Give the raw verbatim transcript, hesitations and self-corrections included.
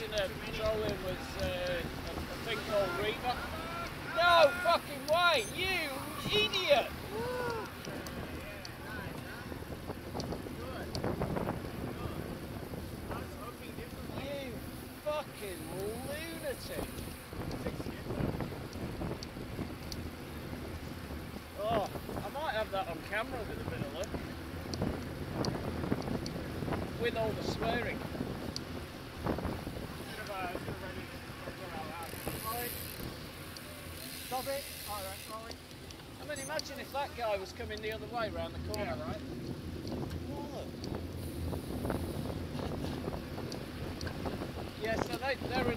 using a trolling was uh, a, a thing called Reaver. No fucking way, you idiot! You fucking lunatic! Oh, I might have that on camera with a bit of luck. With all the swearing. Stop it. Alright, sorry. I mean, imagine if that guy was coming the other way round the corner. Yeah, right. What? Yeah, so they, they're